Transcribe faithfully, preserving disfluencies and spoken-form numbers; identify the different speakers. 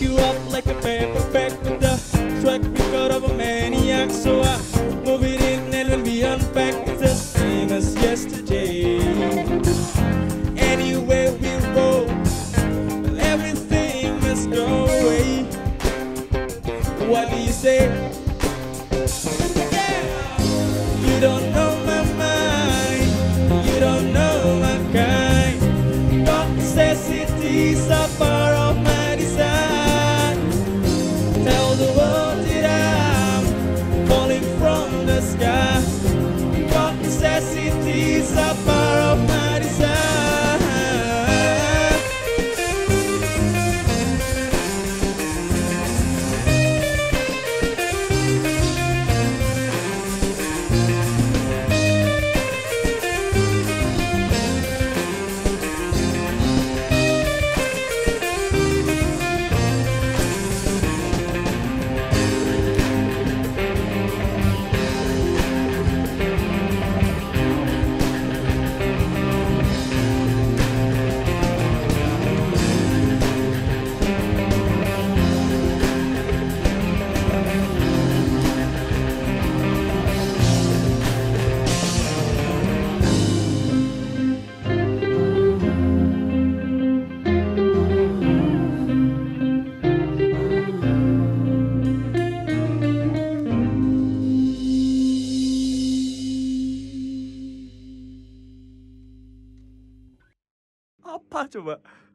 Speaker 1: you up like a paperback with the track record of a maniac. So I move it in and when we unpack, it's the same as yesterday. Anywhere we roll, everything must go away. What do you say? You don't know my mind, you don't know my kind. Got necessities are part of my design. Tell the world that I'm falling from the sky. Got necessities are part of my design.
Speaker 2: Apa coba?